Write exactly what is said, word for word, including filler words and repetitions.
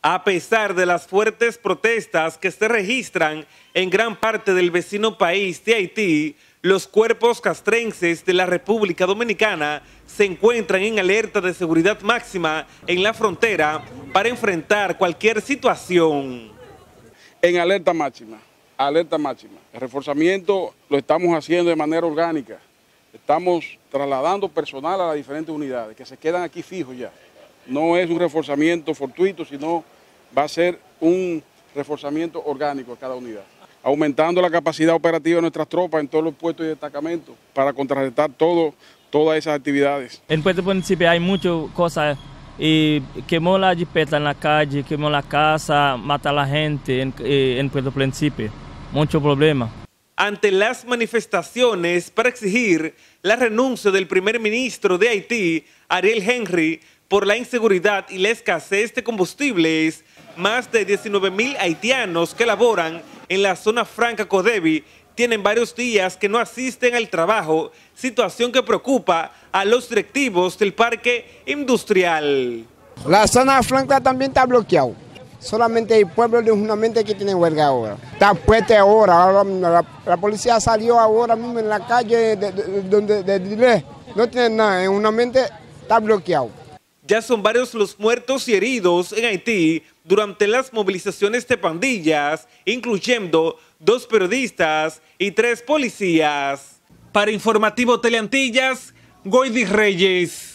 A pesar de las fuertes protestas que se registran en gran parte del vecino país de Haití, los cuerpos castrenses de la República Dominicana se encuentran en alerta de seguridad máxima en la frontera para enfrentar cualquier situación. En alerta máxima, alerta máxima. El reforzamiento lo estamos haciendo de manera orgánica. Estamos trasladando personal a las diferentes unidades que se quedan aquí fijos ya. No es un reforzamiento fortuito, sino va a ser un reforzamiento orgánico a cada unidad, aumentando la capacidad operativa de nuestras tropas en todos los puestos y destacamentos para contrarrestar todo, todas esas actividades. En Puerto Príncipe hay muchas cosas, y quemó la jipeta en la calle, quemó la casa, mata a la gente en, en Puerto Príncipe, mucho problema. Ante las manifestaciones para exigir la renuncia del primer ministro de Haití, Ariel Henry, por la inseguridad y la escasez de combustibles, más de diecinueve mil haitianos que laboran en la zona franca Codevi tienen varios días que no asisten al trabajo, situación que preocupa a los directivos del parque industrial. La zona franca también está bloqueada. Solamente el pueblo de Junamente que tiene huelga ahora. Está fuerte ahora. ahora la, la policía salió ahora mismo en la calle de, de, de, de, de, de no tiene nada. En Junamente está bloqueado. Ya son varios los muertos y heridos en Haití durante las movilizaciones de pandillas, incluyendo dos periodistas y tres policías. Para Informativo Teleantillas, Goydi Reyes.